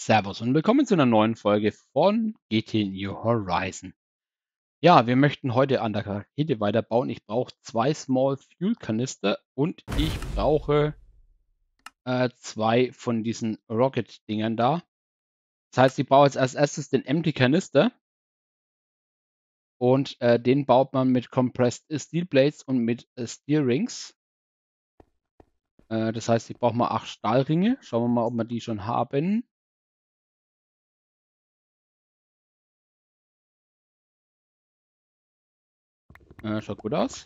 Servus und willkommen zu einer neuen Folge von GT New Horizon. Ja, wir möchten heute an der Rakete weiterbauen. Ich brauche 2 Small Fuel Kanister und ich brauche 2 von diesen Rocket-Dingern da. Das heißt, ich baue jetzt als erstes den Empty Kanister und den baut man mit Compressed Steel Blades und mit Steel Rings. Das heißt, ich brauche mal 8 Stahlringe. Schauen wir mal, ob wir die schon haben. Schaut gut aus.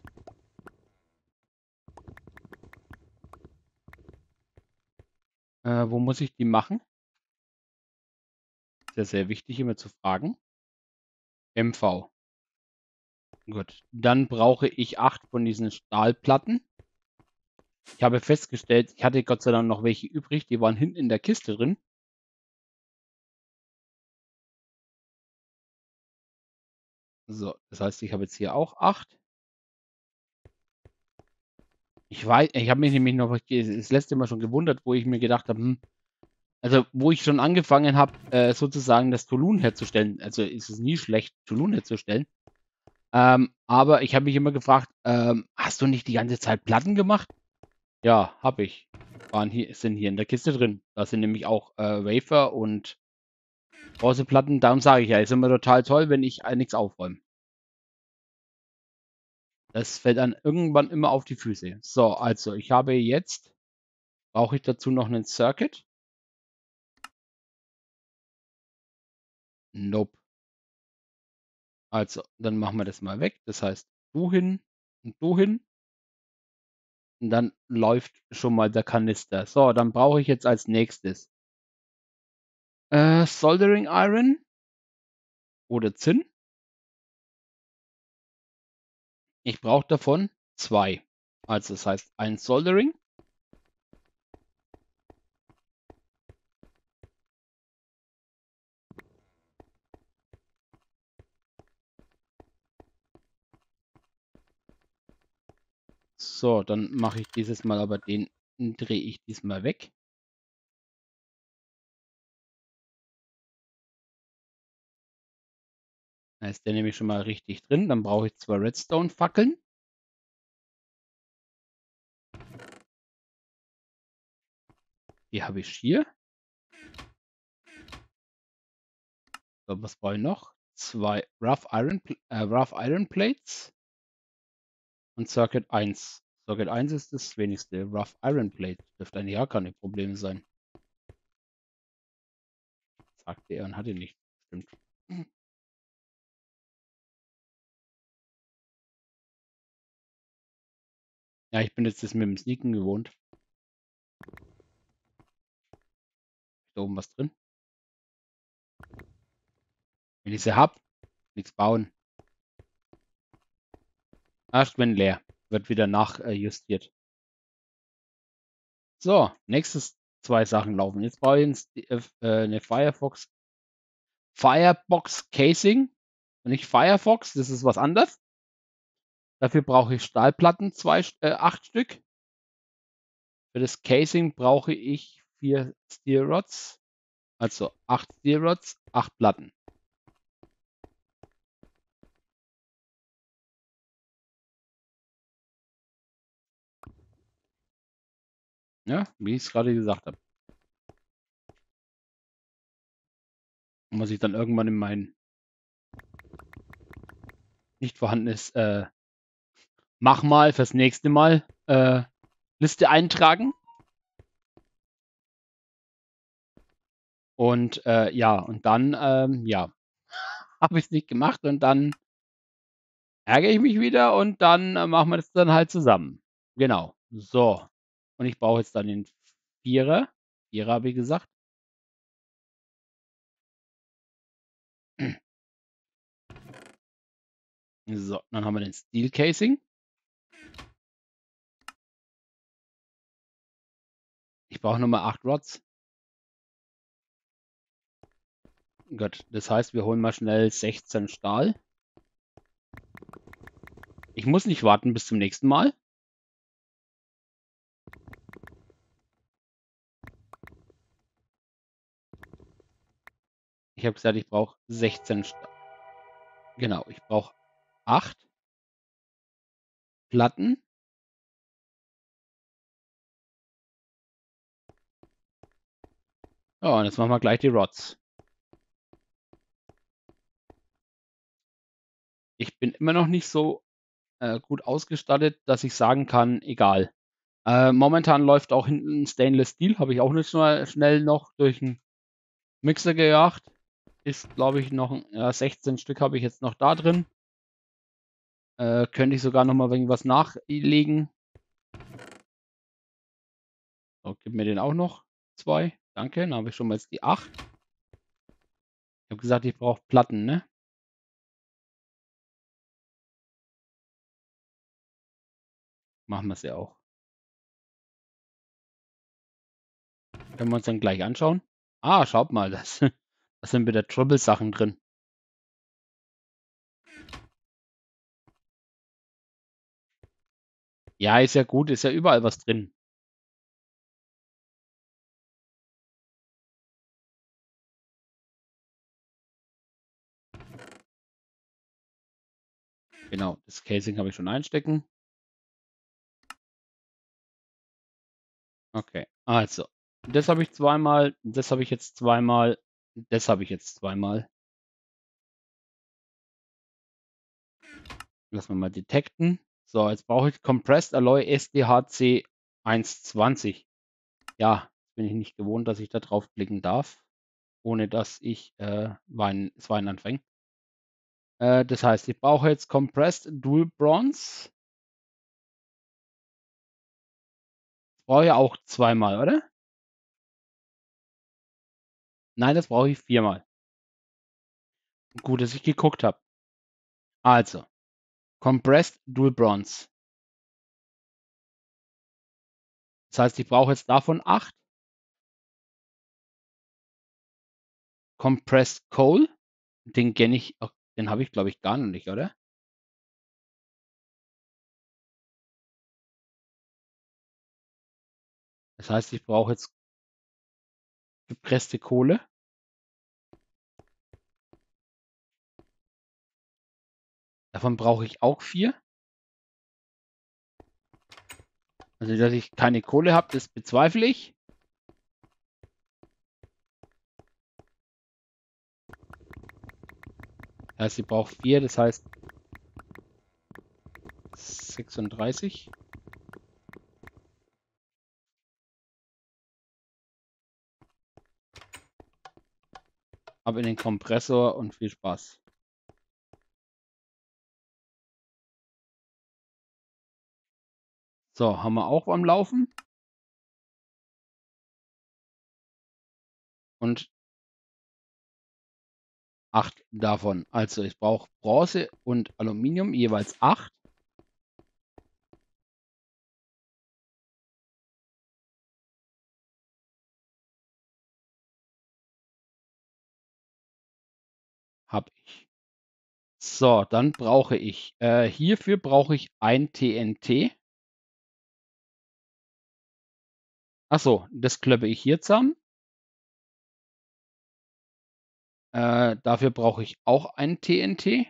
Wo muss ich die machen? Sehr, sehr wichtig, immer zu fragen. MV. Gut. Dann brauche ich 8 von diesen Stahlplatten. Ich habe festgestellt, ich hatte Gott sei Dank noch welche übrig, die waren hinten in der Kiste drin. So, das heißt, ich habe jetzt hier auch 8. Ich weiß, ich habe mich nämlich noch das letzte Mal schon gewundert, wo ich mir gedacht habe, also wo ich schon angefangen habe, sozusagen das Tolun herzustellen. Also ist es nie schlecht, Tolun herzustellen. Aber ich habe mich immer gefragt, hast du nicht die ganze Zeit Platten gemacht? Ja, habe ich. Sind hier in der Kiste drin. Da sind nämlich auch Wafer und Bronzeplatten. Darum sage ich ja, ist immer total toll, wenn ich nichts aufräume. Das fällt dann irgendwann immer auf die Füße. So, also ich habe jetzt, brauche ich dazu noch einen Circuit? Nope. Also, dann machen wir das mal weg. Das heißt, du hin und du hin. Und dann läuft schon mal der Kanister. So, dann brauche ich jetzt als nächstes Soldering Iron oder Zinn. Ich brauche davon 2. Also das heißt ein Soldering. So, dann mache ich dieses Mal aber den, drehe ich diesmal weg. Da ist der nämlich schon mal richtig drin. Dann brauche ich 2 Redstone-Fackeln. Die habe ich hier. So, was brauche ich noch? 2 Rough Iron Plates und Circuit 1. Circuit 1 ist das wenigste. Rough Iron Plate dürfte eigentlich auch keine Probleme sein. Sagte er und hatte nicht. Stimmt. Ja, ich bin jetzt das mit dem Sneaken gewohnt. Da oben was drin. Wenn ich sie hab, nichts bauen. Erst wenn leer. Wird wieder nachjustiert. So, nächstes 2 Sachen laufen. Jetzt brauche ich eine Firebox Casing. Nicht Firefox, das ist was anderes. Dafür brauche ich Stahlplatten, 8 Stück. Für das Casing brauche ich 4 Steel Rods. Also 8 Steel Rods, 8 Platten. Ja, wie ich es gerade gesagt habe. Muss ich dann irgendwann in mein nicht vorhandenes Mach mal fürs nächste Mal Liste eintragen. Und ja, und dann, ja, habe ich es nicht gemacht und dann ärgere ich mich wieder und dann machen wir das dann halt zusammen. Genau. So. Und ich brauche jetzt dann den Vierer. Vierer habe ich gesagt. So, dann haben wir den Steel Casing. Ich brauche nochmal 8 Rods. Gut, das heißt, wir holen mal schnell 16 Stahl. Ich muss nicht warten bis zum nächsten Mal. Ich habe gesagt, ich brauche 16 Genau, ich brauche 8 Platten. Ja, und jetzt machen wir gleich die Rods. Ich bin immer noch nicht so gut ausgestattet, dass ich sagen kann, egal. Momentan läuft auch hinten Stainless Steel, habe ich auch nicht schnell noch durch einen Mixer gejagt. Ist, glaube ich, noch 16 Stück habe ich jetzt noch da drin. Könnte ich sogar noch mal irgendwas nachlegen. So, gib mir den auch noch 2. Danke, dann habe ich schon mal jetzt die 8. Ich habe gesagt, ich brauche Platten, ne? Machen wir es ja auch. Können wir uns dann gleich anschauen. Ah, schaut mal, das sind wieder Trouble-Sachen drin. Ja, ist ja gut, ist ja überall was drin. Genau, das Casing habe ich schon einstecken. Okay, also, das habe ich zweimal, das habe ich jetzt zweimal, das habe ich jetzt zweimal. Lassen wir mal detecten. So, jetzt brauche ich Compressed Alloy SDHC 120. Ja, jetzt bin ich nicht gewohnt, dass ich da draufklicken darf, ohne dass ich das Wein anfängt. Das heißt, ich brauche jetzt Compressed Dual Bronze. Das brauche ich auch zweimal, oder? Nein, das brauche ich viermal. Gut, dass ich geguckt habe. Also, Compressed Dual Bronze. Das heißt, ich brauche jetzt davon 8. Compressed Coal. Den kenne ich, den habe ich, glaube ich, gar noch nicht, oder? Das heißt, ich brauche jetzt gepresste Kohle. Davon brauche ich auch 4. Also, dass ich keine Kohle habe, das bezweifle ich. Das heißt, ich brauche 4, das heißt 36. Ab in den Kompressor und viel Spaß. So, haben wir auch am Laufen. Und 8 davon. Also ich brauche Bronze und Aluminium, jeweils 8. Habe ich. So, dann brauche ich, hierfür brauche ich ein TNT. Achso, das klöppe ich hier zusammen. Dafür brauche ich auch ein TNT.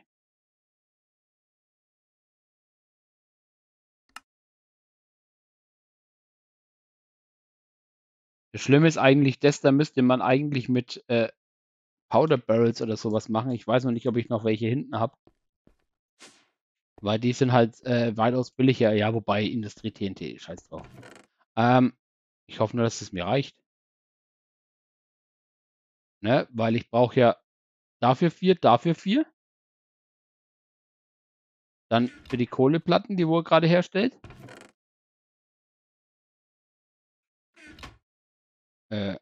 Das Schlimme ist eigentlich das, da müsste man eigentlich mit Powder Barrels oder sowas machen. Ich weiß noch nicht, ob ich noch welche hinten habe. Weil die sind halt weitaus billiger. Ja, wobei Industrie-TNT, scheiß drauf. Ich hoffe nur, dass es mir reicht. Ne? Weil ich brauche ja dafür 4, dafür 4. Dann für die Kohleplatten, die wo er gerade herstellt. Äh,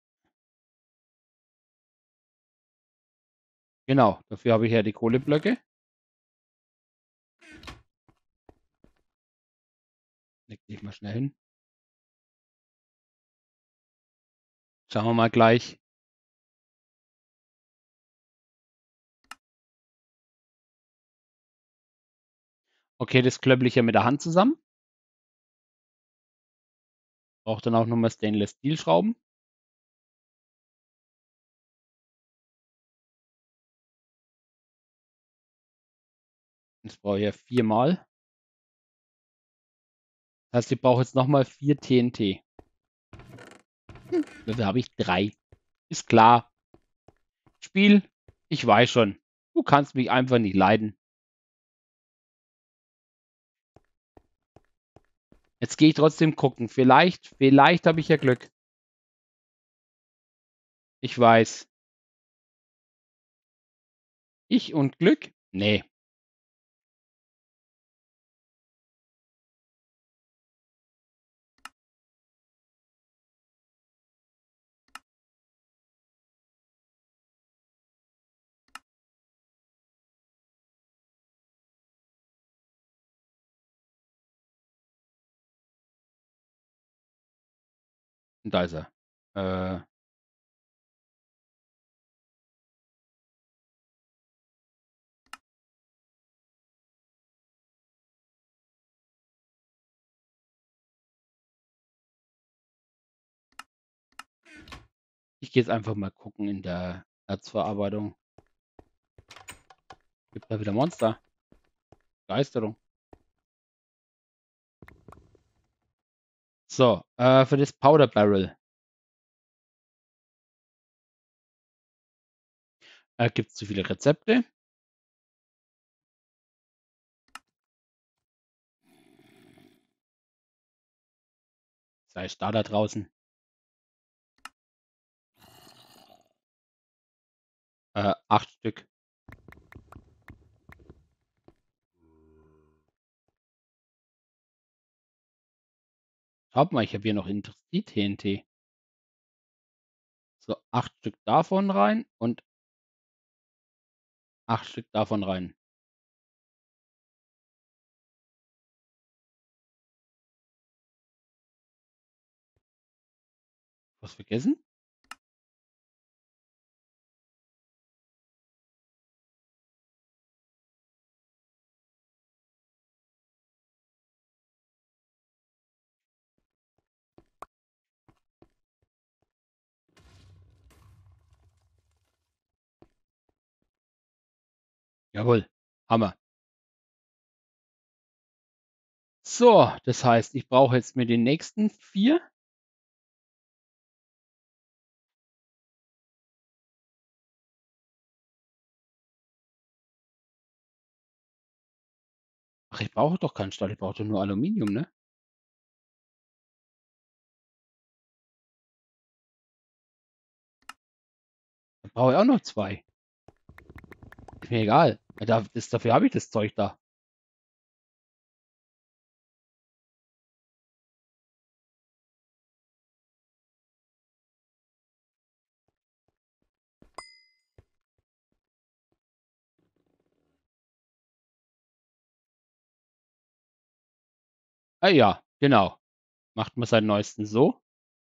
genau, dafür habe ich ja die Kohleblöcke. Leg dich mal schnell hin. Schauen wir mal gleich. Okay, das klöppel ich ja mit der Hand zusammen. Brauche dann auch nochmal Stainless Steel Schrauben. Das brauche ich ja 4 Mal. Das heißt, ich brauche jetzt nochmal 4 TNT. Dafür habe ich 3. Ist klar. Spiel, ich weiß schon. Du kannst mich einfach nicht leiden. Jetzt gehe ich trotzdem gucken. Vielleicht habe ich ja Glück. Ich weiß. Ich und Glück? Nee. Und da ist er. Ich gehe jetzt einfach mal gucken in der Erzverarbeitung. Gibt da wieder Monster. Begeisterung. So, für das Powder Barrel gibt es zu viele Rezepte. Sei da draußen. 8 Stück. Schaut mal, ich habe hier noch Industrie-TNT. So, 8 Stück davon rein und 8 Stück davon rein. Was vergessen? Jawohl. Hammer. So, das heißt, ich brauche jetzt mit den nächsten 4. Ach, ich brauche doch keinen Stahl, ich brauche doch nur Aluminium, ne? Dann brauche ich auch noch 2. Ist mir egal. Dafür habe ich das Zeug da. Ah ja, genau. Macht man seinen neuesten so.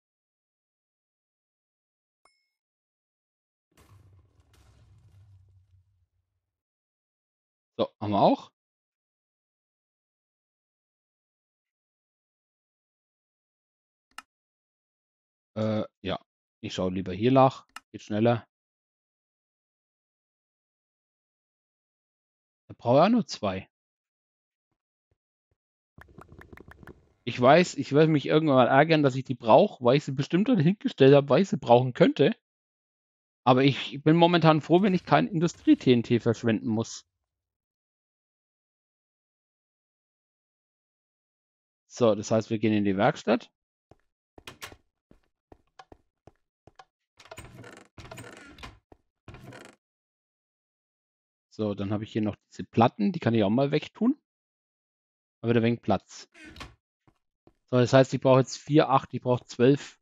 So, haben wir auch. Ja. Ich schaue lieber hier nach. Geht schneller. Da brauche ich auch nur 2. Ich weiß, ich werde mich irgendwann mal ärgern, dass ich die brauche, weil ich sie bestimmt dort hingestellt habe, weil ich sie brauchen könnte. Aber ich bin momentan froh, wenn ich kein Industrie-TNT verschwenden muss. So, das heißt, wir gehen in die Werkstatt. So, dann habe ich hier noch diese Platten, die kann ich auch mal wegtun. Aber da wenig Platz. So, das heißt, ich brauche jetzt 4, 8, ich brauche 12.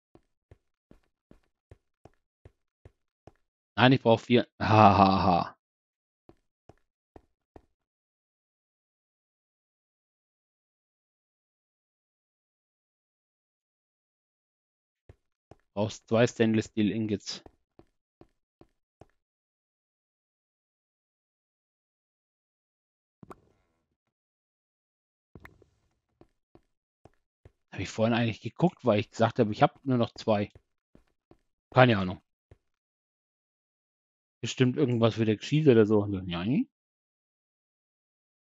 Nein, ich brauche 4. Hahaha. Brauchst 2 Stainless Steel Ingots. Habe ich vorhin eigentlich geguckt, weil ich gesagt habe, ich habe nur noch 2. Keine Ahnung. Bestimmt irgendwas wieder geschieht oder so. Ja,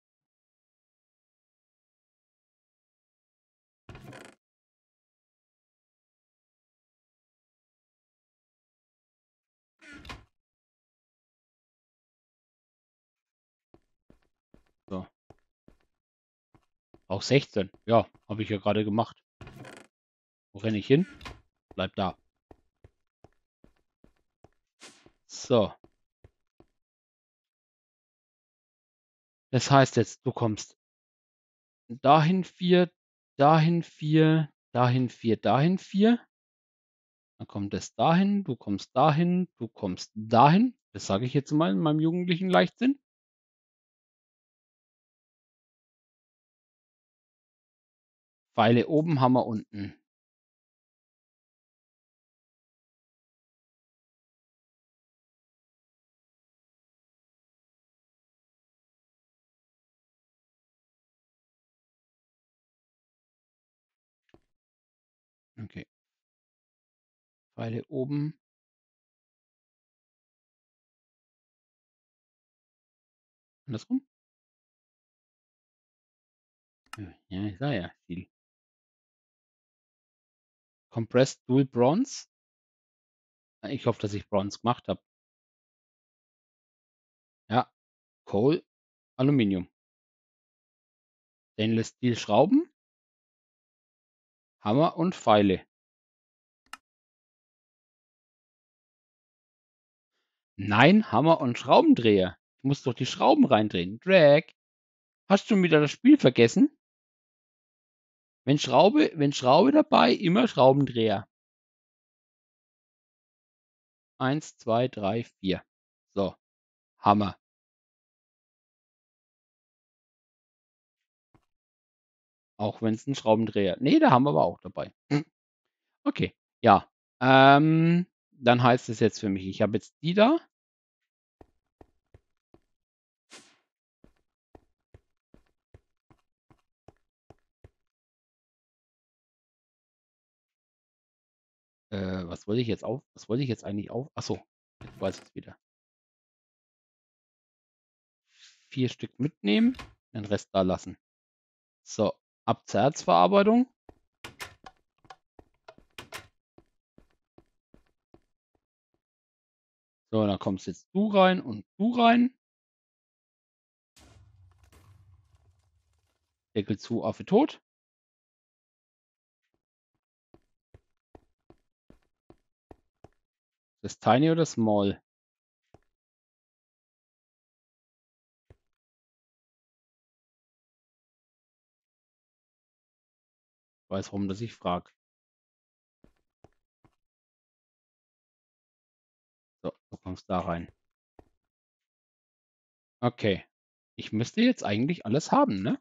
Auch 16. Ja, habe ich ja gerade gemacht. Wo renne ich hin? Bleib da. So. Das heißt jetzt, du kommst dahin 4, dahin 4, dahin 4, dahin 4. Dann kommt es dahin, du kommst dahin, du kommst dahin. Das sage ich jetzt mal in meinem jugendlichen Leichtsinn. Pfeile oben, Hammer unten. Okay. Pfeile oben. Andersrum? Ja, ich sah ja viel. Compressed Dual Bronze. Ich hoffe, dass ich Bronze gemacht habe. Ja. Coal, Aluminium. Stainless Steel Schrauben. Hammer und Pfeile. Nein, Hammer und Schraubendreher. Ich muss doch die Schrauben reindrehen. Drag. Hast du schon wieder das Spiel vergessen? Wenn Schraube dabei, immer Schraubendreher. 1, 2, 3, 4. So. Hammer. Auch wenn es ein Schraubendreher. Nee, da haben wir aber auch dabei. Okay. Ja. Dann heißt es jetzt für mich, ich habe jetzt die da. Was wollte ich jetzt eigentlich auf? Achso, jetzt weiß ich es wieder. 4 Stück mitnehmen, den Rest da lassen. So, ab zur Erzverarbeitung. So, dann kommst jetzt du rein und du rein. Deckel zu, Affe tot. Das Tiny oder Small? Ich weiß, warum das ich frage. So, du kommst da rein. Okay. Ich müsste jetzt eigentlich alles haben, ne?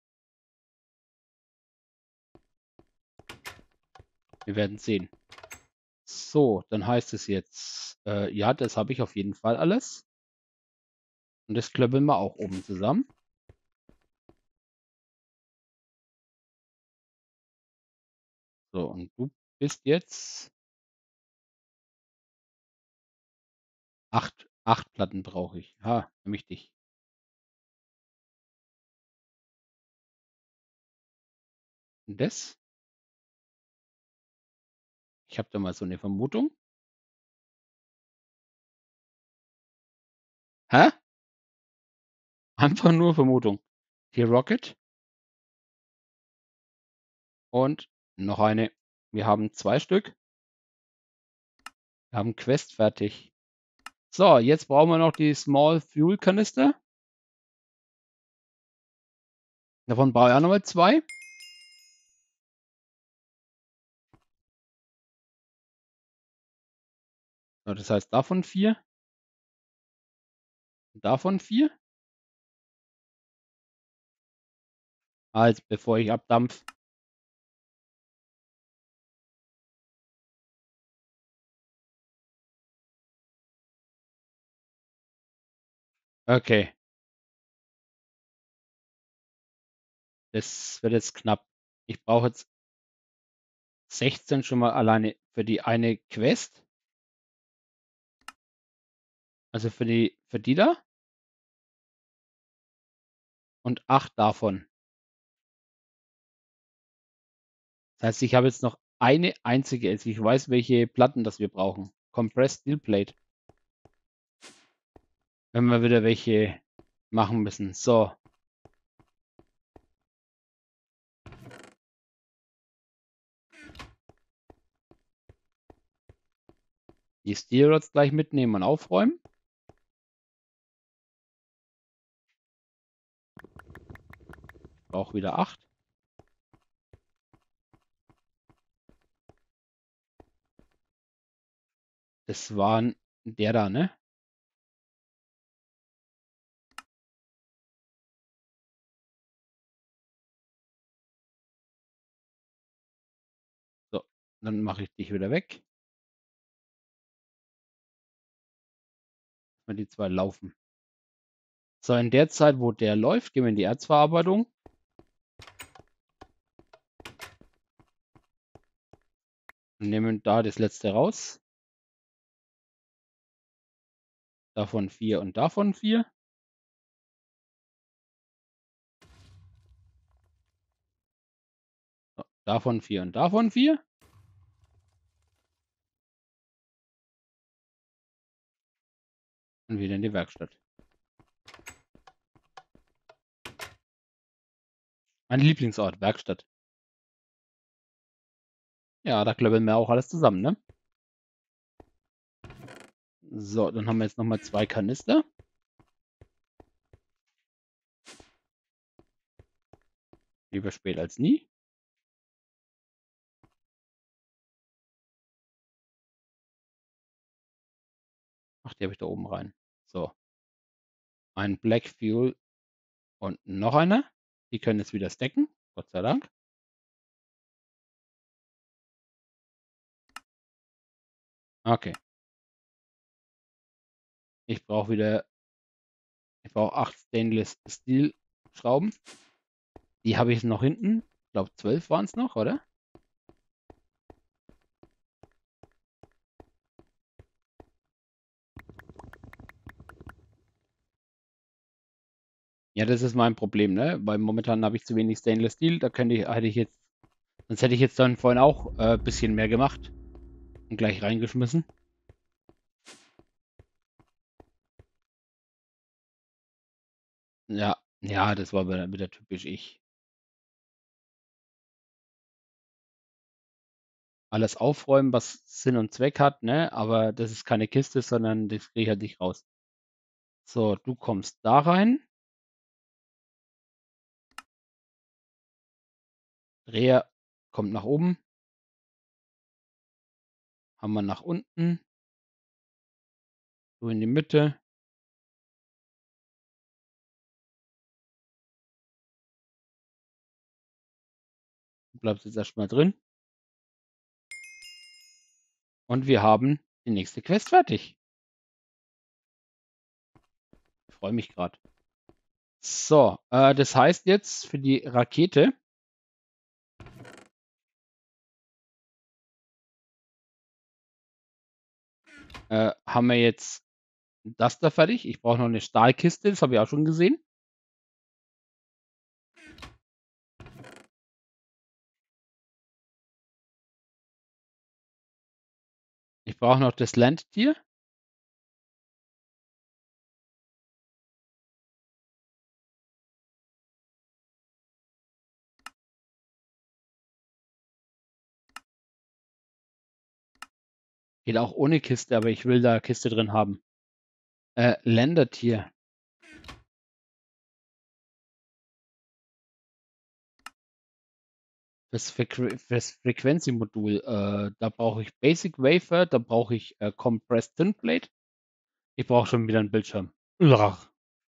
Wir werden sehen. So, dann heißt es jetzt, ja, das habe ich auf jeden Fall alles. Und das klöppeln wir auch oben zusammen. So, und du bist jetzt 8 Platten brauche ich. Ha, nämlich dich. Und das? Ich habe da mal so eine Vermutung. Hä? Einfach nur Vermutung. Die Rocket und noch eine. Wir haben 2 Stück. Wir haben Quest fertig. So, jetzt brauchen wir noch die Small Fuel Kanister. Davon brauche ich auch nochmal 2. So, das heißt davon 4. Davon 4. Also bevor ich abdampf. Okay. Das wird jetzt knapp. Ich brauche jetzt 16 schon mal alleine für die eine Quest. Also für die da. Und 8 davon. Das heißt, ich habe jetzt noch eine einzige. Also ich weiß, welche Platten das wir brauchen. Compressed Steel Plate. Wenn wir wieder welche machen müssen. So. Die Steel Rods gleich mitnehmen und aufräumen. Brauche wieder 8. Das waren der da, ne? So, dann mache ich dich wieder weg. Mal die zwei laufen. So, in der Zeit, wo der läuft, gehen wir in die Erzverarbeitung. Und nehmen da das letzte raus. Davon 4 und davon 4. So, davon 4 und davon 4. Und wieder in die Werkstatt. Mein Lieblingsort, Werkstatt. Ja, da klöppeln wir auch alles zusammen, ne? So, dann haben wir jetzt nochmal 2 Kanister. Lieber spät als nie. Ach, die habe ich da oben rein. So. Ein Black Fuel und noch einer. Die können jetzt wieder stacken. Gott sei Dank. Okay. Ich brauche 8 Stainless Steel Schrauben. Die habe ich noch hinten. Ich glaube 12 waren es noch, oder? Ja, das ist mein Problem, ne? Weil momentan habe ich zu wenig Stainless Steel. Sonst hätte ich jetzt dann vorhin auch ein bisschen mehr gemacht und gleich reingeschmissen. Ja, ja, das war wieder typisch ich. Alles aufräumen, was Sinn und Zweck hat, ne? Aber das ist keine Kiste, sondern das kriege ich halt nicht raus. So, du kommst da rein. Dreher kommt nach oben. Haben wir nach unten. Du in die Mitte. Du bleibst jetzt erstmal drin. Und wir haben die nächste Quest fertig. Ich freue mich gerade. So, das heißt jetzt für die Rakete haben wir jetzt das da fertig. Ich brauche noch eine Stahlkiste, das habe ich auch schon gesehen. Ich brauche noch das Landtier. Geht auch ohne Kiste, aber ich will da Kiste drin haben. Ländertier. Das Frequency-Modul. Da brauche ich Basic Wafer, da brauche ich Compressed Thin Plate. Ich brauche schon wieder einen Bildschirm. Uah,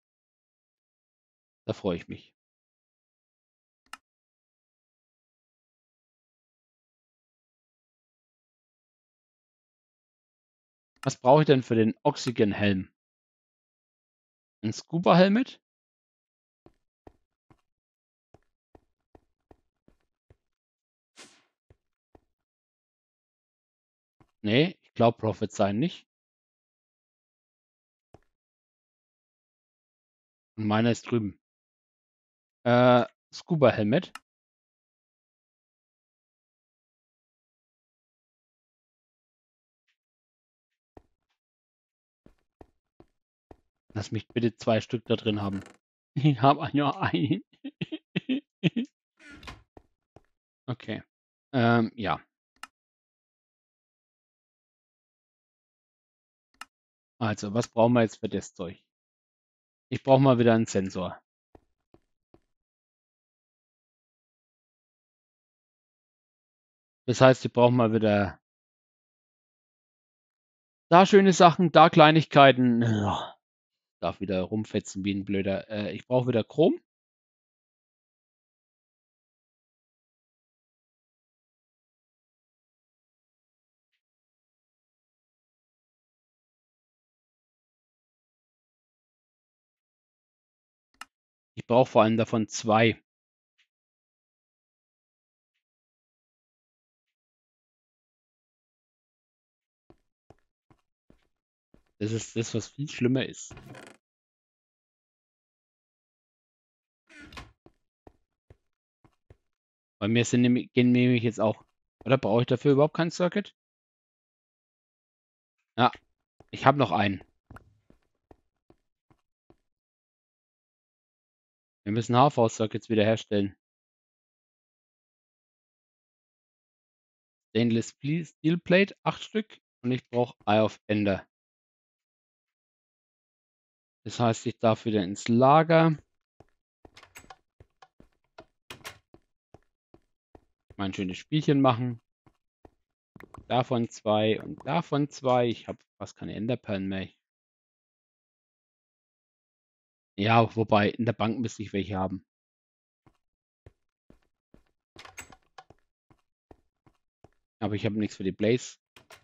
da freue ich mich. Was brauche ich denn für den Oxygen-Helm? Ein Scuba-Helmet? Nee, ich glaube Prophet sein nicht. Und meiner ist drüben. Scuba-Helmet. Lass mich bitte 2 Stück da drin haben. Ich habe nur einen. Okay. Ja. Also, was brauchen wir jetzt für das Zeug? Ich brauche mal wieder einen Sensor. Das heißt, ich brauche mal wieder da schöne Sachen, da Kleinigkeiten. Ja, darf wieder rumfetzen wie ein Blöder. Ich brauche wieder Chrom. Ich brauche vor allem davon 2. Das ist das, was viel schlimmer ist. Bei mir gehen nämlich jetzt auch. Oder brauche ich dafür überhaupt kein Circuit? Ja, ich habe noch einen. Wir müssen HV-Circuits wiederherstellen. Stainless Steel Plate, 8 Stück. Und ich brauche Eye of Ender. Das heißt, ich darf wieder ins Lager. Mein schönes Spielchen machen. Davon 2 und davon 2. Ich habe fast keine Enderperlen mehr. Ja, wobei, in der Bank müsste ich welche haben. Aber ich habe nichts für die Blaze.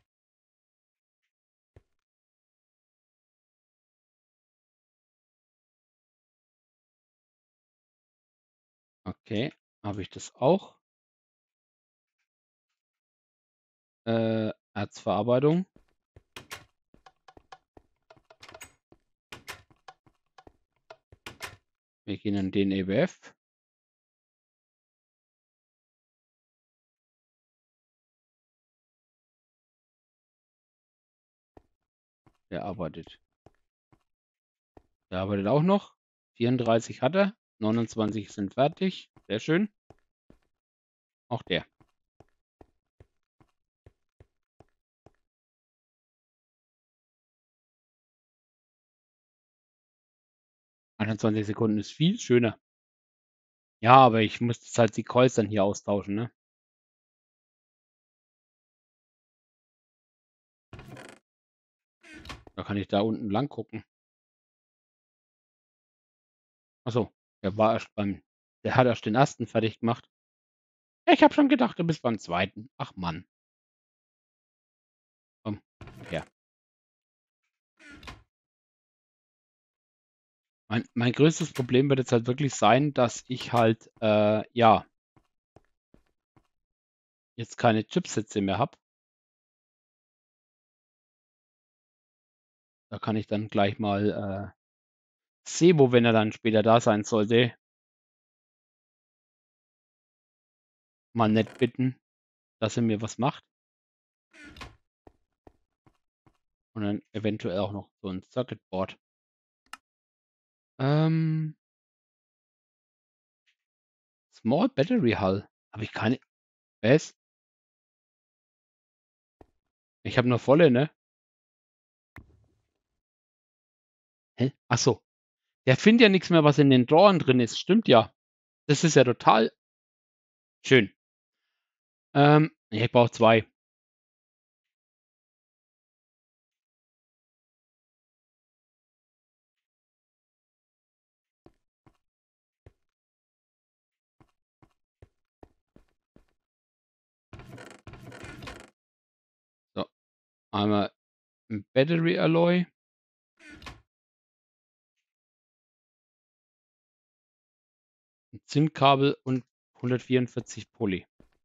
Okay, habe ich das auch. Erzverarbeitung. Wir gehen in den EWF. Der arbeitet. Der arbeitet auch noch. 34 hat er. 29 sind fertig. Sehr schön. Auch der. ...21 Sekunden ist viel schöner. Ja, aber ich muss jetzt halt die Coils dann hier austauschen, ne? Da kann ich da unten lang gucken. Achso, der war erst beim... Der hat erst den ersten fertig gemacht. Ich habe schon gedacht, du bist beim zweiten. Ach Mann. Komm, her. Mein größtes Problem wird jetzt halt wirklich sein, dass ich halt, ja, jetzt keine Chipsätze mehr habe. Da kann ich dann gleich mal Sebo, wenn er dann später da sein sollte, mal nett bitten, dass er mir was macht. Und dann eventuell auch noch so ein Circuitboard. Small Battery Hull. Habe ich keine. Was? Ich habe nur volle, ne? Hä? Ach so. Der findet ja nichts mehr, was in den Drawern drin ist. Stimmt ja. Das ist ja total schön. Ich brauche 2. So, einmal ein Battery Alloy. Ein Zinnkabel und 144 Poly.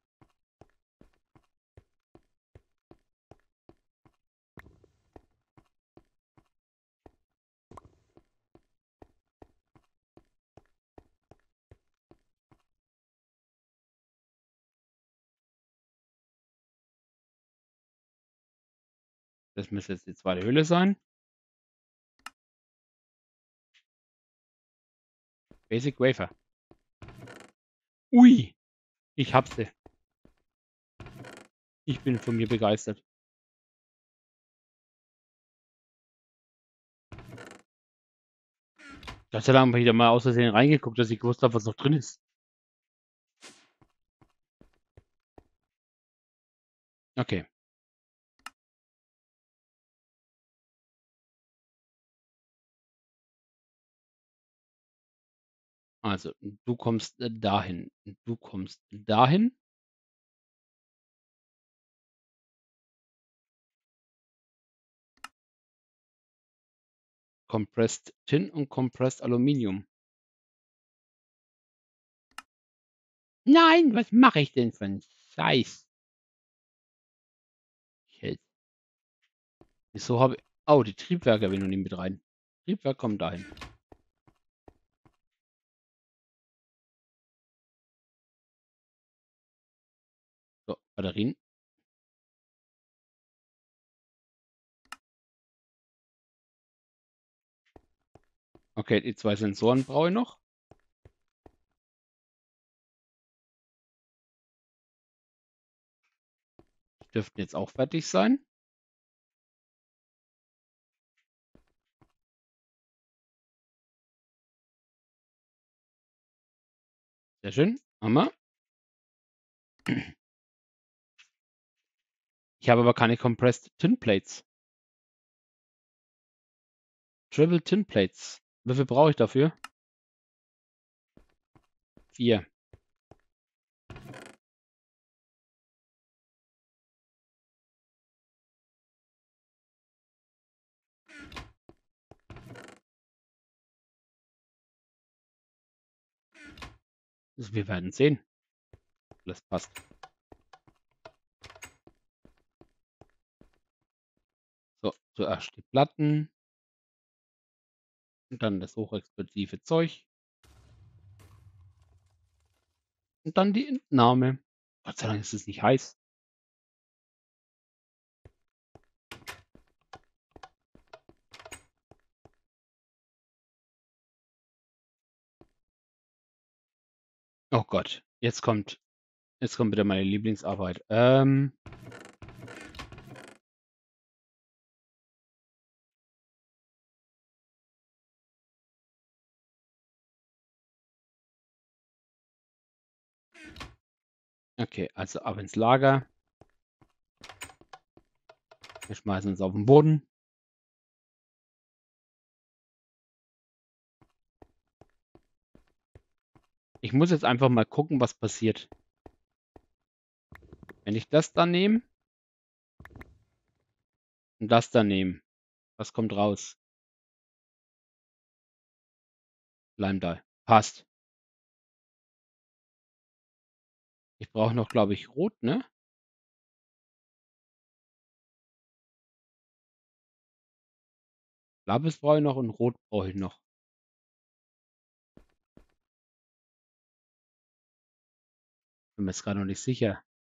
Das müsste jetzt die zweite Hülle sein. Basic Wafer. Ui, ich hab sie. Ich bin von mir begeistert. Gott sei Dank habe ich da mal aus Versehen reingeguckt, dass ich gewusst habe, was noch drin ist. Okay. Also, du kommst dahin. Du kommst dahin. Compressed Tin und Compressed Aluminium. Nein, was mache ich denn für einen Scheiß? Wieso habe ich... Oh, die Triebwerke will noch nicht mit rein. Triebwerk kommt dahin. So, Batterien. Okay, die 2 Sensoren brauche ich noch. Die dürften jetzt auch fertig sein. Sehr schön. Hammer. Ich habe aber keine Compressed Tin Plates. Triple Tin Plates. Wie viel brauche ich dafür? 4. Also wir werden sehen. Das passt. So, zuerst die Platten. Und dann das hochexplosive Zeug. Und dann die Entnahme. Gott sei Dank ist es nicht heiß. Oh Gott, jetzt kommt wieder meine Lieblingsarbeit. Okay, also ab ins Lager. Wir schmeißen uns auf den Boden. Ich muss jetzt einfach mal gucken, was passiert. Wenn ich das dann nehme und das dann nehme, was kommt raus? Lime passt. Ich brauche noch, glaube ich, Rot, ne? Lapis brauche ich noch und Rot brauche ich noch. Bin mir jetzt gerade noch nicht sicher.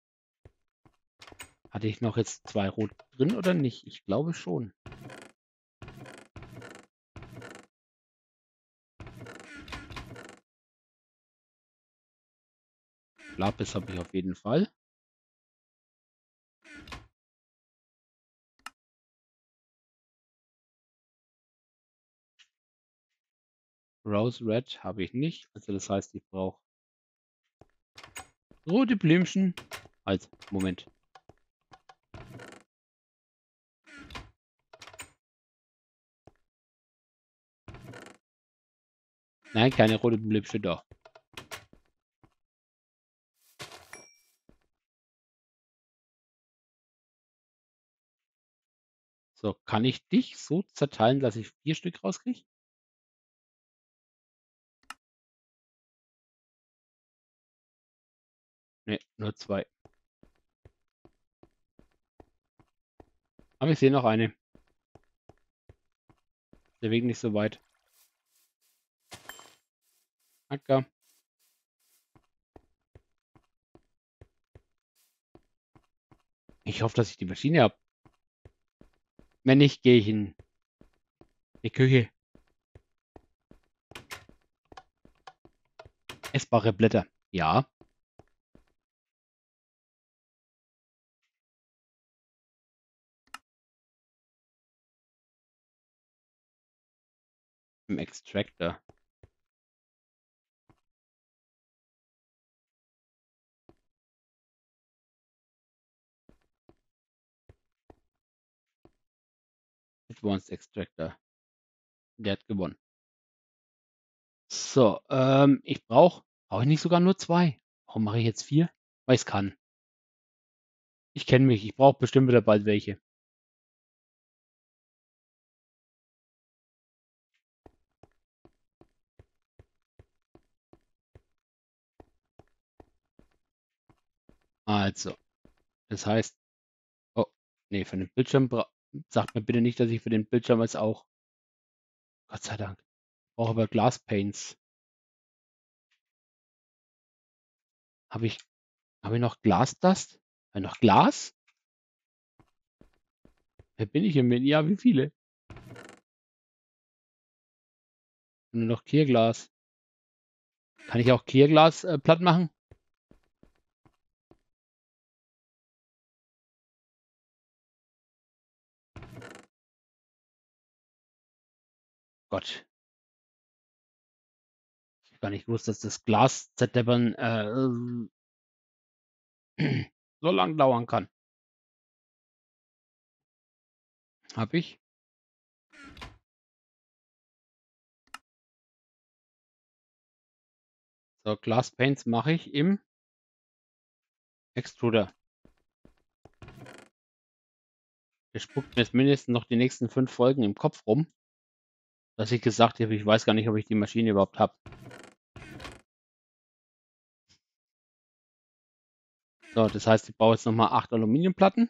Hatte ich noch jetzt 2 Rot drin oder nicht? Ich glaube schon. Lapis habe ich auf jeden Fall. Rose Red habe ich nicht. Also das heißt, ich brauche rote Blümchen. Halt, Moment. Nein, keine rote Blümchen doch. So, kann ich dich so zerteilen, dass ich 4 Stück rauskriege? Ne, nur 2. Aber ich sehe noch eine. Der Weg nicht so weit. Acker. Ich hoffe, dass ich die Maschine habe. Wenn nicht, gehe ich in die Küche. Essbare Blätter. Ja. Im Extractor. Advanced Extractor. Der hat gewonnen. So, brauche ich nicht sogar nur 2? Warum mache ich jetzt 4? Weil ich's kann. Ich kenne mich, ich brauche bestimmt wieder bald welche. Also, das heißt, oh, nee, für den Bildschirm sagt mir bitte nicht, dass ich für den Bildschirm jetzt auch, Gott sei Dank, brauche aber Glass Paints. Habe ich, habe ich noch Glas Dust? Habe ich noch Glas? Wer bin ich im Menü? Ja, wie viele? Nur noch Clearglas. Kann ich auch Clearglas platt machen? Gott, ich hab gar nicht gewusst, dass das Glas zerdeppern so lang dauern kann. Hab ich. So, Glass Paints mache ich im Extruder. Der spuckt mir jetzt mindestens noch die nächsten 5 Folgen im Kopf rum, dass ich gesagt habe, ich weiß gar nicht, ob ich die Maschine überhaupt habe. So, das heißt, ich baue jetzt nochmal 8 Aluminiumplatten.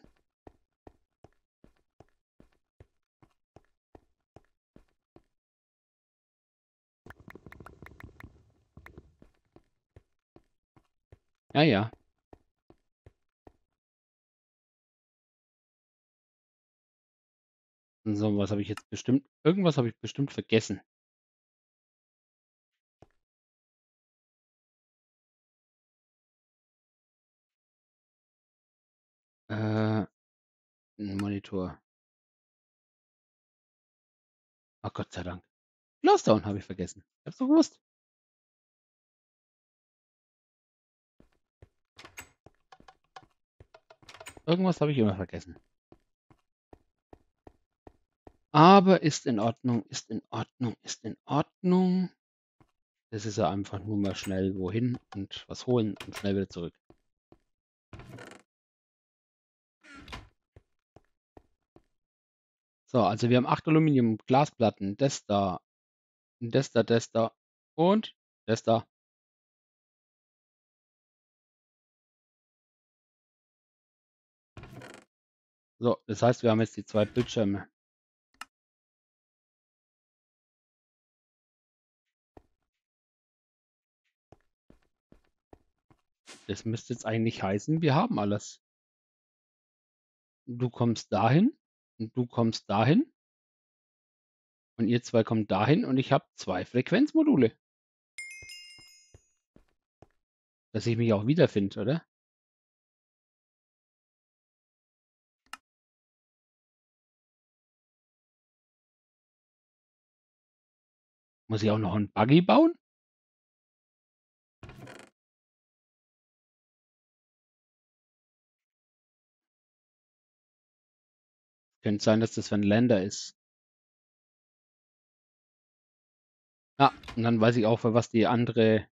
Ja, ja. So, was habe ich jetzt bestimmt? Irgendwas habe ich bestimmt vergessen. Ein Monitor. Ach Gott sei Dank. Glowstone habe ich vergessen. Ich hab's doch gewusst. Irgendwas habe ich immer vergessen. Aber ist in Ordnung, ist in Ordnung, ist in Ordnung. Das ist ja einfach nur mal schnell wohin und was holen und schnell wieder zurück. So, also wir haben 8 Aluminium-Glasplatten. Das da, das da, das da und das da. So, das heißt, wir haben jetzt die 2 Bildschirme. Das müsste jetzt eigentlich heißen, wir haben alles. Du kommst dahin und du kommst dahin und ihr 2 kommt dahin und ich habe 2 Frequenzmodule. Dass ich mich auch wiederfinde, oder? Muss ich auch noch einen Buggy bauen? Könnte sein, dass das für ein Lander ist. Ja, und dann weiß ich auch, für was die andere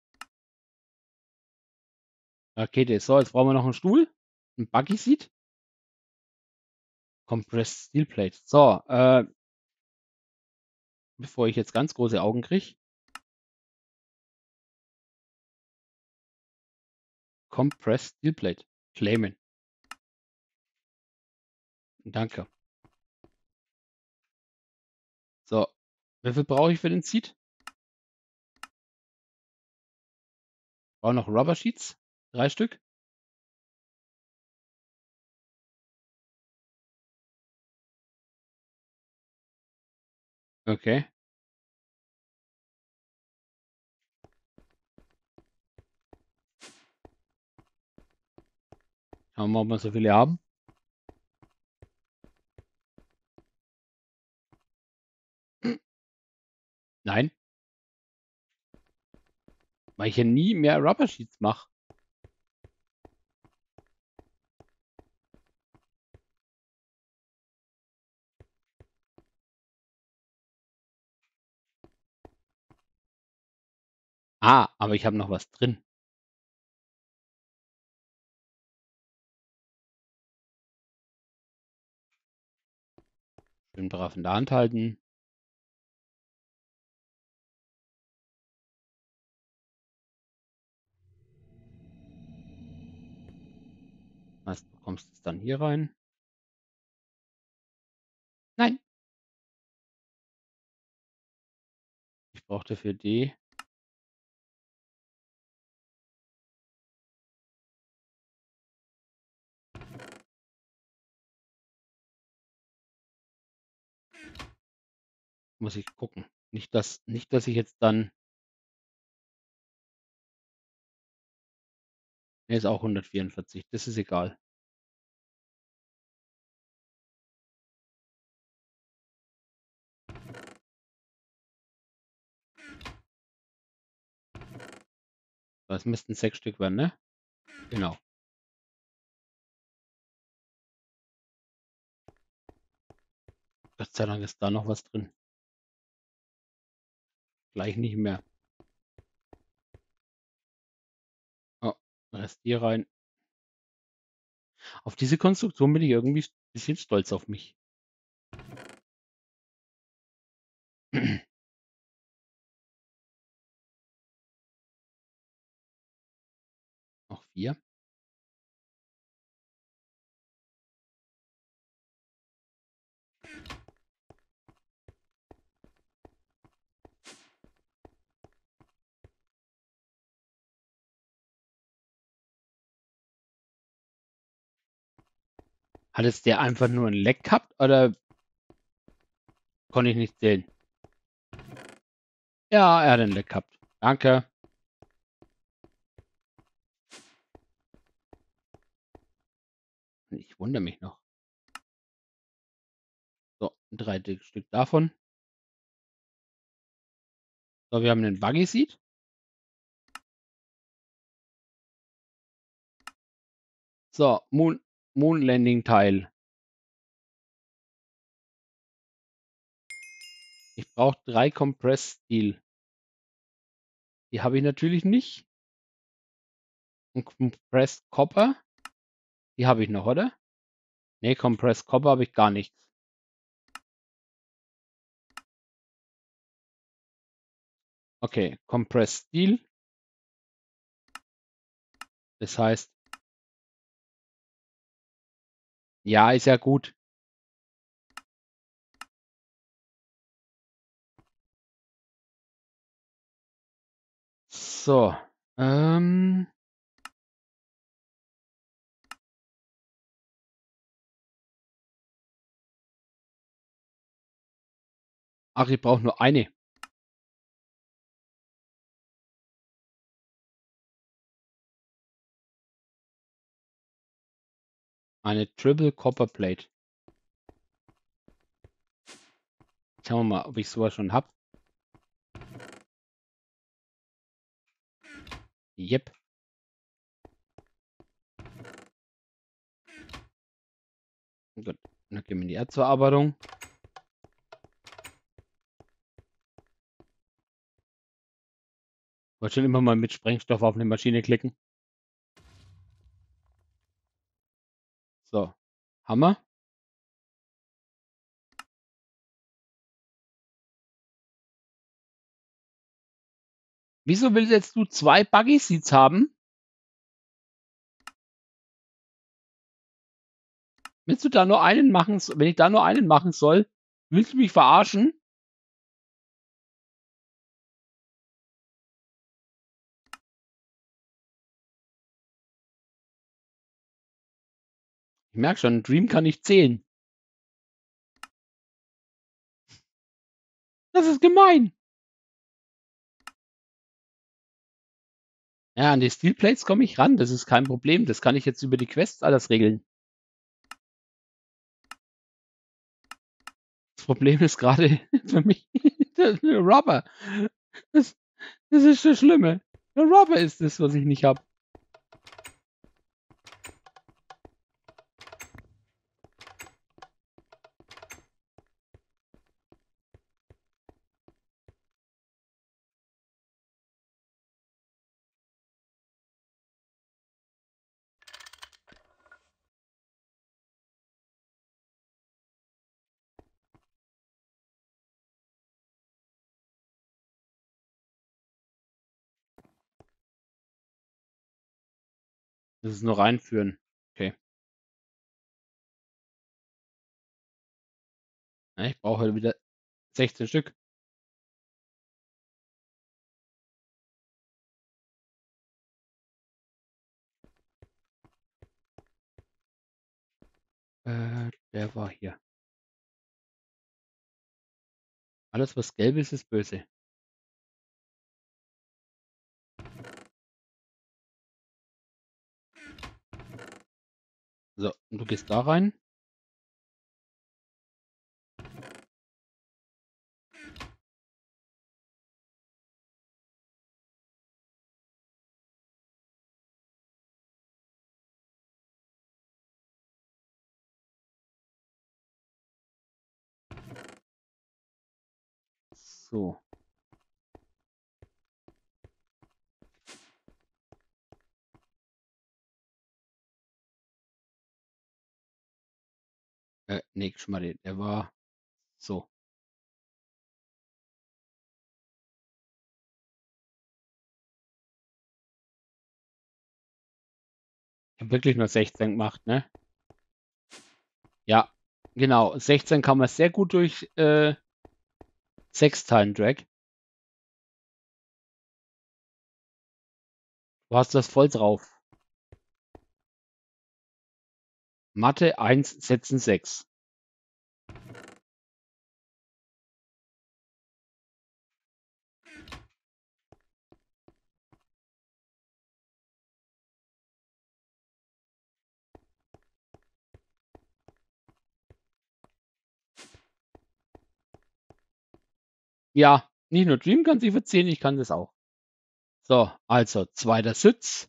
Rakete ist. So, jetzt brauchen wir noch einen Stuhl. Ein Buggy-Seat. Compressed Steel Plate. So, bevor ich jetzt ganz große Augen kriege. Compressed Steel Plate. Claimen. Danke. So, wie viel brauche ich für den Seat? Brauche noch Rubber Sheets. 3 Stück. Okay. Schauen wir mal, ob wir so viele haben. Nein. Weil ich ja nie mehr Rubber Sheets mache. Ah, aber ich habe noch was drin. Schön brav in der Hand halten. Was, du kommst jetzt dann hier rein? Nein. Ich brauche dafür die. Muss ich gucken. Nicht, dass ich jetzt dann. Er ist auch 144. Das ist egal. Das müssten 6 Stück werden, ne? Genau. Gott sei Dank ist da noch was drin. Gleich nicht mehr. Oh, Rest hier rein. Auf diese Konstruktion bin ich irgendwie ein bisschen stolz auf mich. Noch 4. Hat jetzt der einfach nur ein Leck gehabt oder konnte ich nicht sehen? Ja, er hat ein Leck gehabt. Danke. Ich wundere mich noch. So, 3 Stück davon. So, wir haben den Buggy Seat. So, Moon Landing Teil. Ich brauche 3 Compressed Steel. Die habe ich natürlich nicht. Und Compressed Copper. Die habe ich noch, oder? Ne, Compressed Copper habe ich gar nichts. Okay, Compressed Steel. Das heißt, ja, ist ja gut. So, ach, ich brauche nur eine. Eine Triple Copper Plate. Schauen wir mal, ob ich sowas schon habe. Yep. Gut, dann gehen wir in die Erdverarbeitung. Wollte schon immer mal mit Sprengstoff auf eine Maschine klicken. So, Hammer. Wieso willst jetzt du 2 Buggy Seats haben? Willst du da nur einen machen? Wenn ich da nur einen machen soll, willst du mich verarschen? Ich merke schon, Dream kann nicht zählen. Das ist gemein. Ja, an die Steel Plates komme ich ran. Das ist kein Problem. Das kann ich jetzt über die Quests alles regeln. Das Problem ist gerade für mich der Rubber. Das, das ist das Schlimme. Der Rubber ist das, was ich nicht habe. Das ist nur reinführen. Okay. Ja, ich brauche halt wieder 16 Stück. Der war hier. Alles, was gelb ist, ist böse. So, und du gehst da rein. So. Nee, Schmarrn, der war so. Ich habe wirklich nur 16 gemacht, ne? Ja, genau. 16 kann man sehr gut durch 6 teilen, Drag. Du hast das voll drauf. Mathe 1, Sätzen 6. Ja, nicht nur Dream kann sich verziehen, ich kann das auch. So, also zweiter Sitz.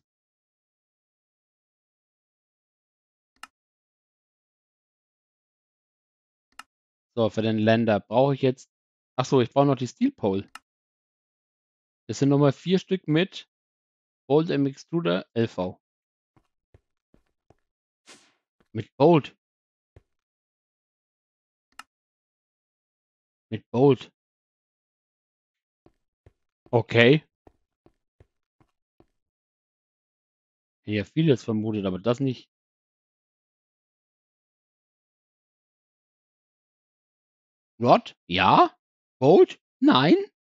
So, für den Länder brauche ich jetzt. Achso, ich brauche noch die Steel Pole. Das sind nochmal 4 Stück mit Bolt im Extruder LV. Mit Bolt. Mit Bolt. Okay. Hier vieles vermutet, aber das nicht. Rod? Ja. Bolt? Nein.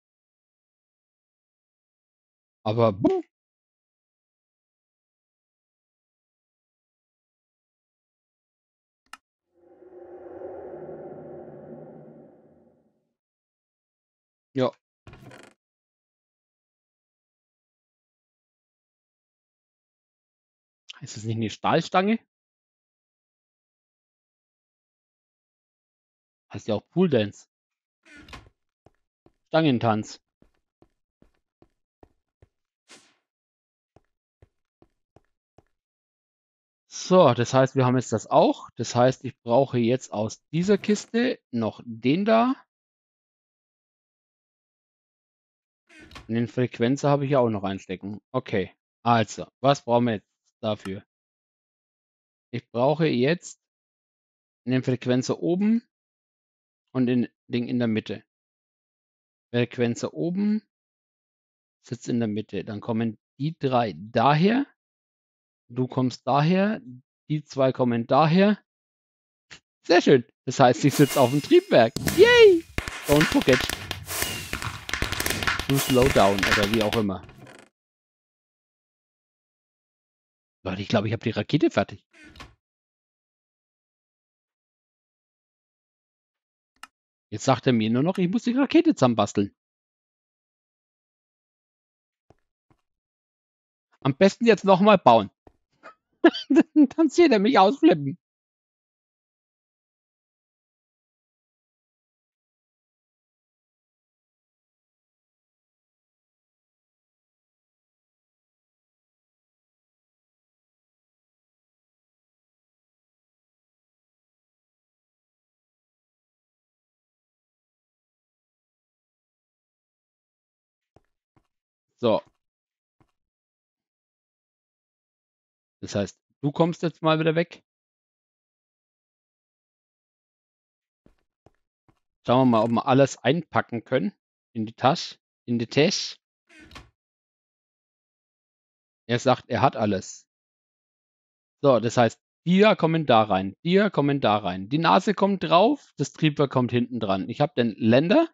Aber ja. Ist das nicht eine Stahlstange? Heißt ja auch Pool Dance. Stangentanz. So, das heißt, wir haben jetzt das auch. Das heißt, ich brauche jetzt aus dieser Kiste noch den da. Und den Frequenzer habe ich ja auch noch einstecken. Okay. Also, was brauchen wir jetzt dafür? Ich brauche jetzt den Frequenzer oben und den Ding in der Mitte. Frequenzer oben sitzt in der Mitte. Dann kommen die 3 daher. Du kommst daher. Die 2 kommen daher. Sehr schön. Das heißt, ich sitze auf dem Triebwerk. Yay! Don't forget to slow down oder wie auch immer. Leute, ich glaube, ich habe die Rakete fertig. Jetzt sagt er mir nur noch, ich muss die Rakete zusammenbasteln. Am besten jetzt nochmal bauen. Dann sieht er mich ausflippen. So. Das heißt, du kommst jetzt mal wieder weg. Schauen wir mal, ob wir alles einpacken können. In die Tasche. In die Tasche. Er sagt, er hat alles. So, das heißt, die kommen da rein, die kommen da rein. Die Nase kommt drauf, das Triebwerk kommt hinten dran. Ich habe den Länder.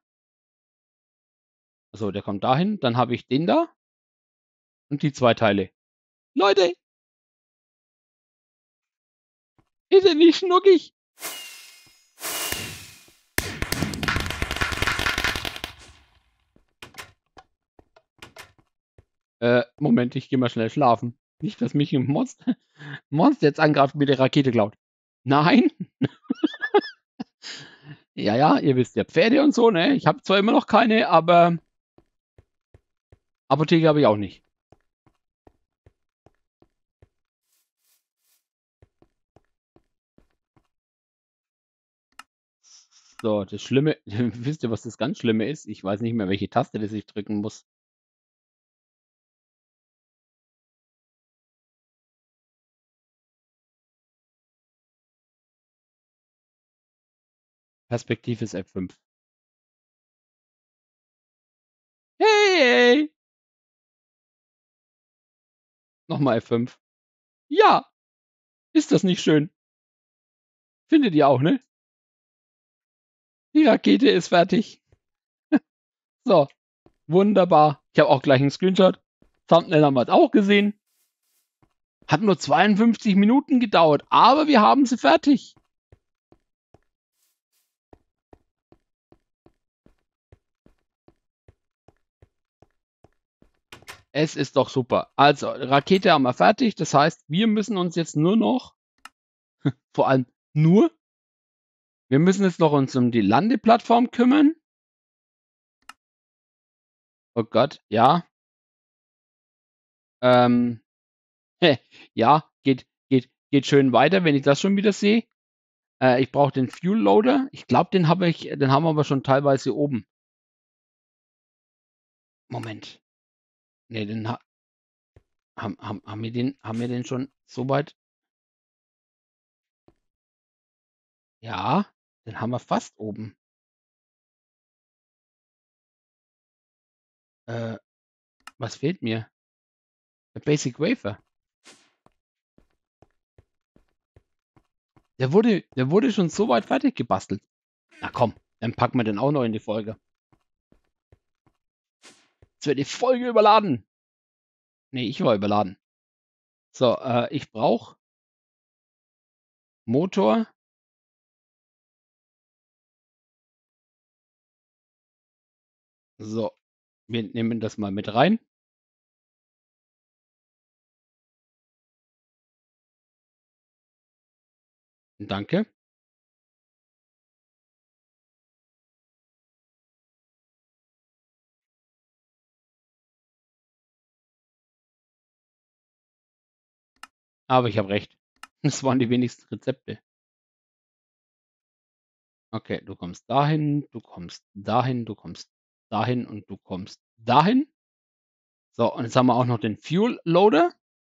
Also der kommt dahin. Dann habe ich den da. Und die zwei Teile. Leute, ist er nicht schnuckig? Moment, ich gehe mal schnell schlafen. Nicht, dass mich ein Monster jetzt angreift und mir die Rakete klaut. Nein? Ja, ja, ihr wisst ja, Pferde und so, ne? Ich habe zwar immer noch keine, aber Apotheke habe ich auch nicht. So, das Schlimme, wisst ihr, was das ganz Schlimme ist? Ich weiß nicht mehr, welche Taste das ich drücken muss. Perspektive ist F5. Hey! Nochmal F5. Ja! Ist das nicht schön? Findet ihr auch, ne? Die Rakete ist fertig. So, wunderbar. Ich habe auch gleich einen Screenshot. Thumbnail haben wir es auch gesehen. Hat nur 52 Minuten gedauert, aber wir haben sie fertig. Es ist doch super. Also, Rakete haben wir fertig. Das heißt, wir müssen uns jetzt nur noch, vor allem nur, wir müssen jetzt noch uns um die Landeplattform kümmern. Oh Gott, ja. Ähm, ja, geht schön weiter, wenn ich das schon wieder sehe. Ich brauche den Fuel Loader. Ich glaube, den haben wir aber schon teilweise oben. Moment. Ne, haben wir den schon so weit? Ja, den haben wir fast oben. Was fehlt mir? Der Basic Wafer. Der wurde schon so weit fertig gebastelt. Na komm, dann packen wir den auch noch in die Folge. Jetzt wird die Folge überladen. Ne, ich war überladen. So, ich brauche Motor. So, wir nehmen das mal mit rein. Danke. Aber ich habe recht. Das waren die wenigsten Rezepte. Okay, du kommst dahin, du kommst dahin, du kommst dahin und du kommst dahin. So, und jetzt haben wir auch noch den Fuel Loader.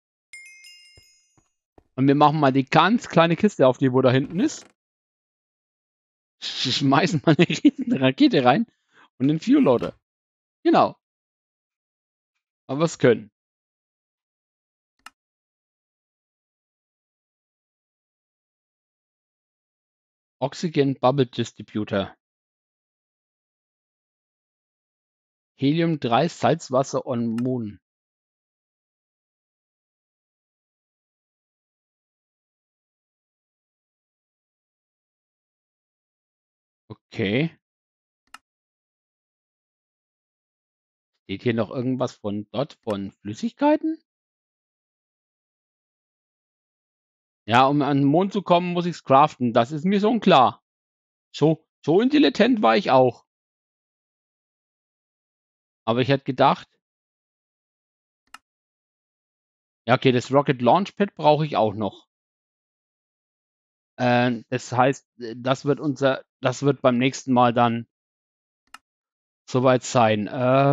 Und wir machen mal die ganz kleine Kiste auf, die wo da hinten ist. Schmeißen mal eine riesen Rakete rein und den Fuel Loader. Genau. Aber was können. Oxygen Bubble Distributor. Helium 3 Salzwasser on Moon. Okay. Steht hier noch irgendwas von Flüssigkeiten? Ja, um an den Mond zu kommen, muss ich es craften. Das ist mir schon klar. So intelligent war ich auch. Aber ich hätte gedacht, ja, okay, das Rocket Launchpad brauche ich auch noch. Das heißt, das wird beim nächsten Mal dann soweit sein.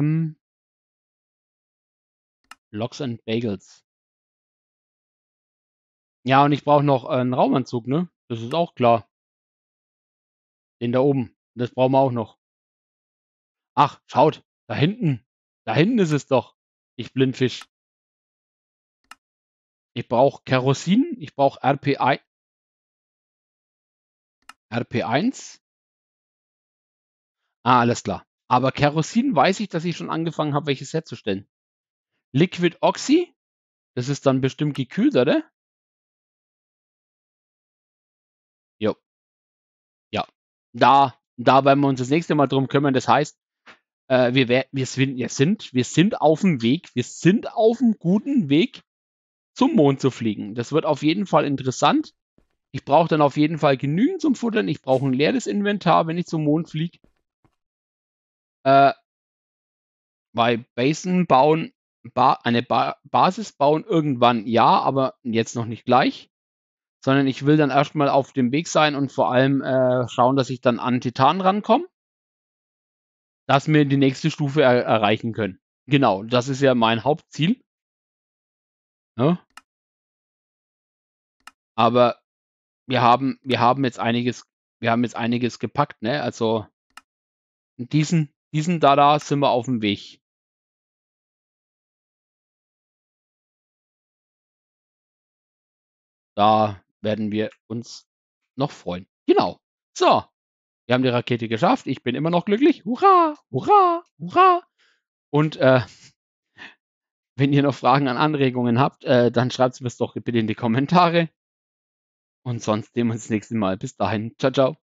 Logs and Bagels. Ja, und ich brauche noch einen Raumanzug, ne? Das ist auch klar. Den da oben. Das brauchen wir auch noch. Ach, schaut, da hinten. Da hinten ist es doch. Ich Blindfisch. Ich brauche Kerosin, ich brauche RP1. Ah, alles klar. Aber Kerosin weiß ich, dass ich schon angefangen habe, welches herzustellen. Liquid Oxy, das ist dann bestimmt gekühlt, oder? Jo, ja. Da werden wir uns das nächste Mal drum kümmern. Das heißt, wir sind auf dem Weg, wir sind auf einem guten Weg, zum Mond zu fliegen. Das wird auf jeden Fall interessant. Ich brauche dann auf jeden Fall genügend zum Futtern. Ich brauche ein leeres Inventar, wenn ich zum Mond fliege. Äh, Weil Basen bauen, eine Basis bauen irgendwann ja, aber jetzt noch nicht gleich. Sondern ich will dann erstmal auf dem Weg sein und vor allem schauen, dass ich dann an Titan rankomme, dass wir die nächste Stufe erreichen können. Genau, das ist ja mein Hauptziel. Ne? Aber wir haben jetzt einiges gepackt, ne? Also diesen da sind wir auf dem Weg. Da werden wir uns noch freuen. Genau. So, wir haben die Rakete geschafft. Ich bin immer noch glücklich. Hurra, hurra, hurra. Und wenn ihr noch Fragen an Anregungen habt, dann schreibt es mir doch bitte in die Kommentare. Und sonst sehen wir uns das nächste Mal. Bis dahin. Ciao, ciao.